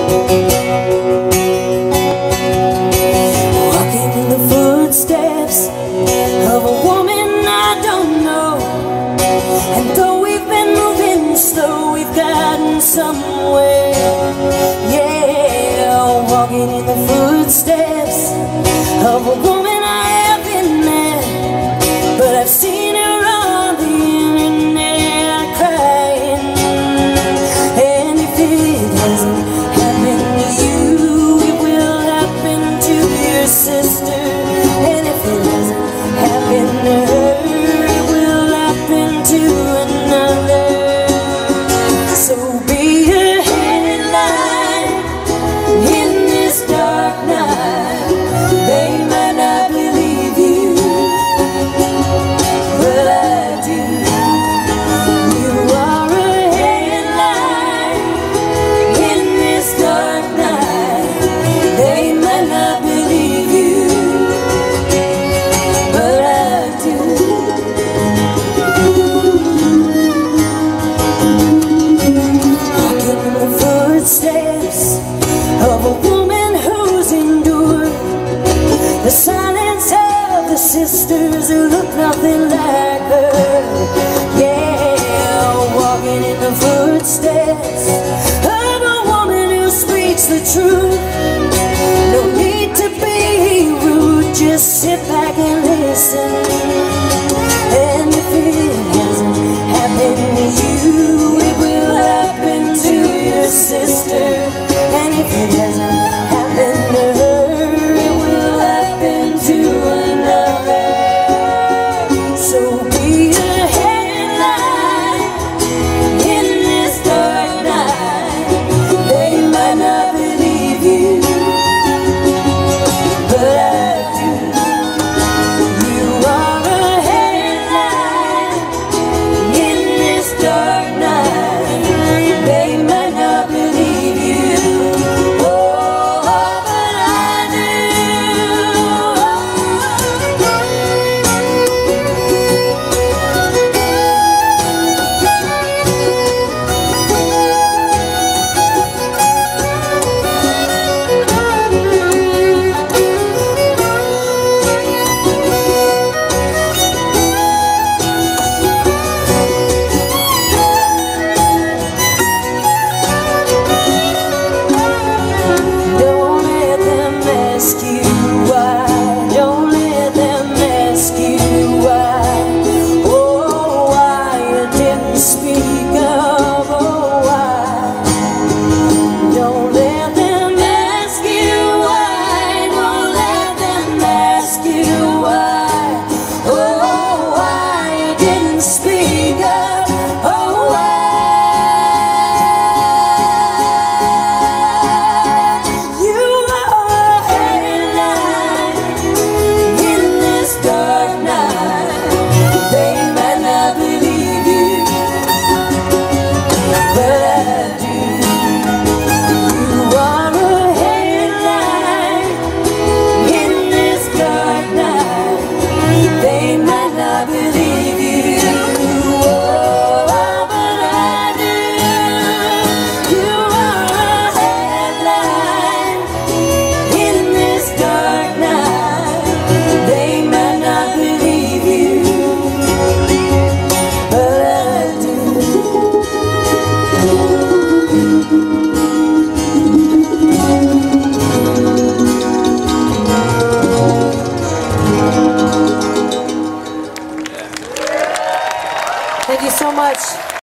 Walking in the footsteps of a woman I don't know, and though we've been moving slow, we've gotten somewhere. Yeah, walking in the footsteps of a woman I haven't met, but I've seen her on the internet crying. And if it hasn't happened to you, it will happen to your sister. And if it hasn't happened to her, it will happen to another. So be a headlight in this dark night. They might not believe you, but I do. You are a headlight in this dark night. They might not believe you, but I do. Walking in the footsteps of a woman who's endured the silence of the sisters who look nothing like her. Yeah, walking in the footsteps of a woman who speaks the truth. No need to be rude, just sit back and listen. And if it hasn't happened to you, it will happen to your sister. And if it hasn't happened to her, it will happen to another. So be a headlight in this dark night. They might not believe you, but I do. You are a headlight in this dark night. They might not believe you, oh, but I do. Don't let them ask you why. Don't let them ask you why. Oh, why you didn't speak up. Oh, why. Don't let them ask you why. Don't let them ask you why. Oh, why you didn't speak up. Oh, why. You are a headlight in this dark night. They might not believe you, but I do. You are a headlight in this dark night. They might not believe you, oh, but I do. You are a headlight in this dark night. They might not believe you, but I do. Thank you so much.